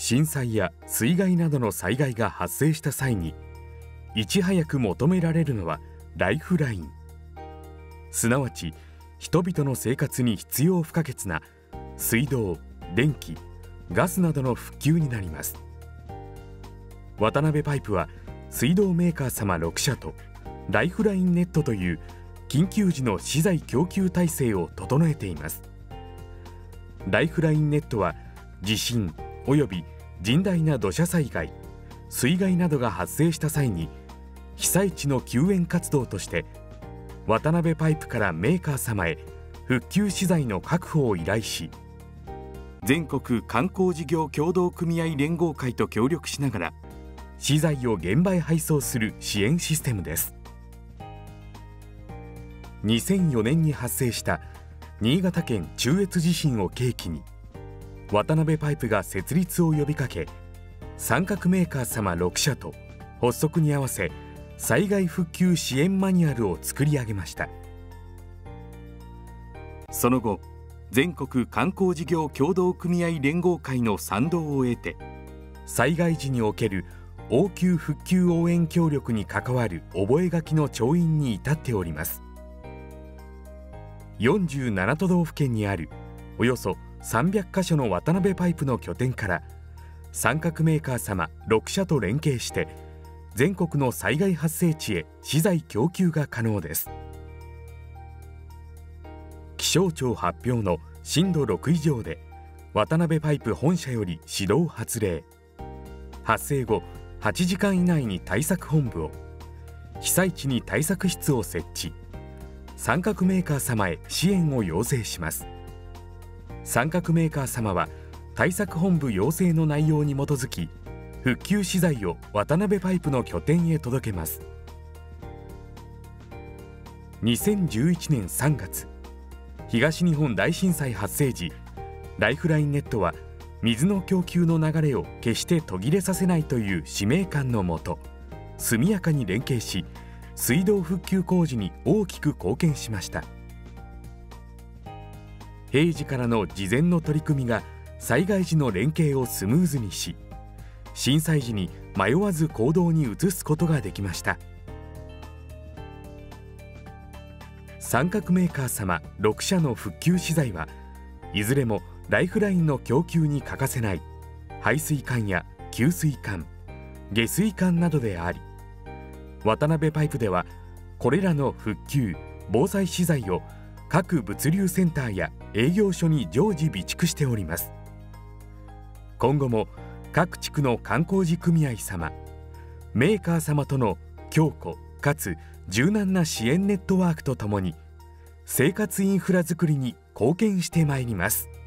震災や水害などの災害が発生した際にいち早く求められるのはライフライン、すなわち人々の生活に必要不可欠な水道、電気、ガスなどの復旧になります。渡辺パイプは水道メーカー様6社とライフラインネットという緊急時の資材供給体制を整えています。ライフラインネットは地震および甚大な土砂災害、水害などが発生した際に被災地の救援活動として渡辺パイプからメーカー様へ復旧資材の確保を依頼し、全国観光事業協同組合連合会と協力しながら資材を現場へ配送する支援システムです。2004年に発生した新潟県中越地震を契機に渡辺パイプが設立を呼びかけ、参画メーカー様6社と発足に合わせ災害復旧支援マニュアルを作り上げました。その後、全国観光事業協同組合連合会の賛同を得て、災害時における応急復旧応援協力に関わる覚書の調印に至っております。47都道府県にあるおよそ300カ所の渡辺パイプの拠点から参画メーカー様6社と連携して全国の災害発生地へ資材供給が可能です。気象庁発表の震度6以上で渡辺パイプ本社より指導発令、発生後8時間以内に対策本部を、被災地に対策室を設置、参画メーカー様へ支援を要請します。参画メーカー様は対策本部要請の内容に基づき復旧資材を渡辺パイプの拠点へ届けます。2011年3月、東日本大震災発生時、ライフラインネットは水の供給の流れを決して途切れさせないという使命感のもと、速やかに連携し水道復旧工事に大きく貢献しました。平時からの事前の取り組みが災害時の連携をスムーズにし、震災時に迷わず行動に移すことができました。参画メーカー様6社の復旧資材はいずれもライフラインの供給に欠かせない排水管や給水管、下水管などであり、渡辺パイプではこれらの復旧・防災資材を各物流センターや営業所に常時備蓄しております。今後も各地区の観光地組合様、メーカー様との強固かつ柔軟な支援ネットワークとともに生活インフラづくりに貢献してまいります。